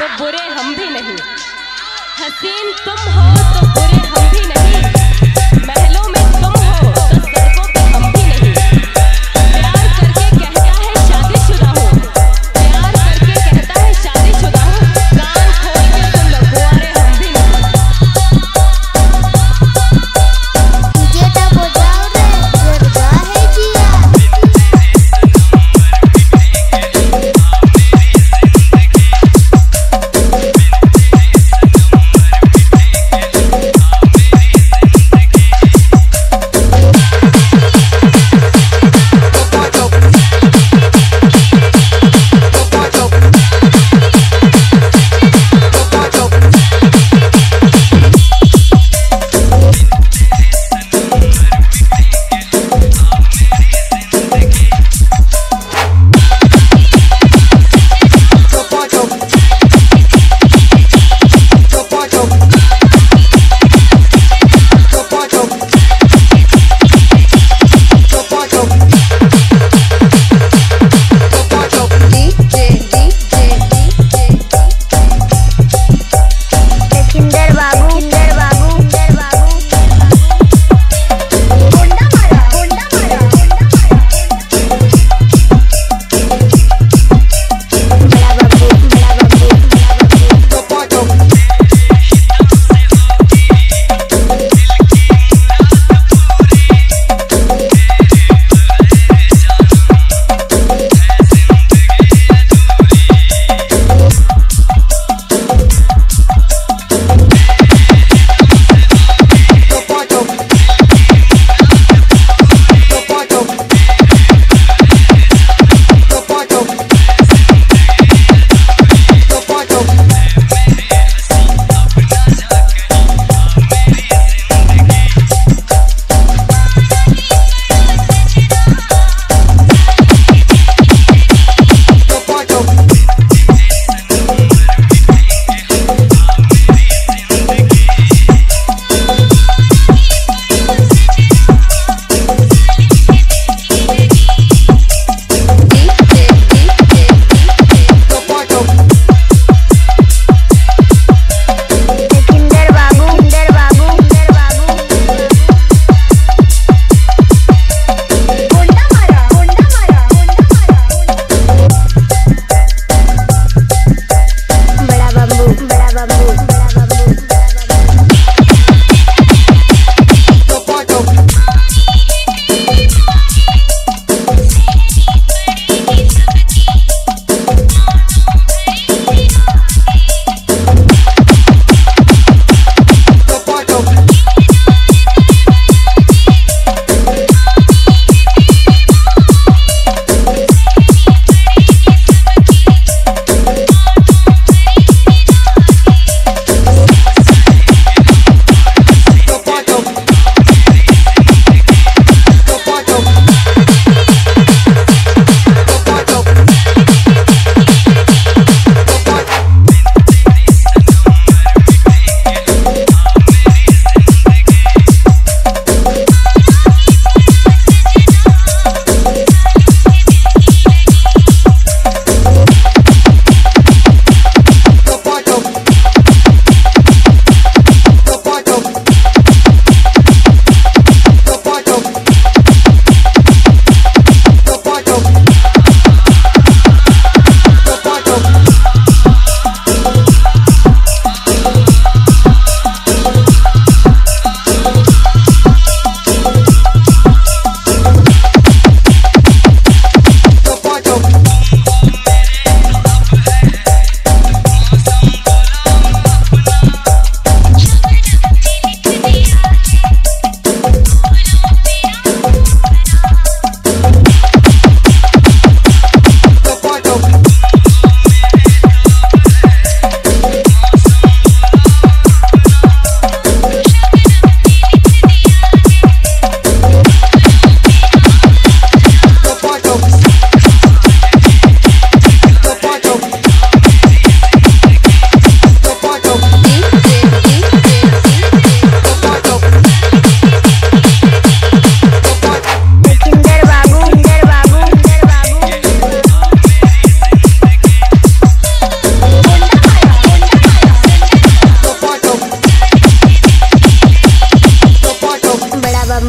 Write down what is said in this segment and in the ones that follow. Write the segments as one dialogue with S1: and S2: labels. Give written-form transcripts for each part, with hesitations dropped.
S1: तो बुरे हम भी नहीं, हसीन तुम हो तो बुरे हम भी नहीं, महलों में तुम हो तो सड़कों पे हम भी नहीं। प्यार करके कहता है शादीशुदा हूँ, प्यार करके कहता है शादीशुदा हूँ, कान खोल के सुन लो कुंवारे हम भी नहीं।
S2: जेटा बजाओ रे गरबा है जिया।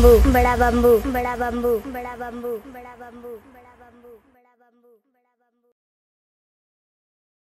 S2: बम्बू बड़ा बम्बू बड़ा बम्बू बड़ा बम्बू बड़ा बम्बू बड़ा बम्बू बड़ा बम्बू बड़ा बम्बू।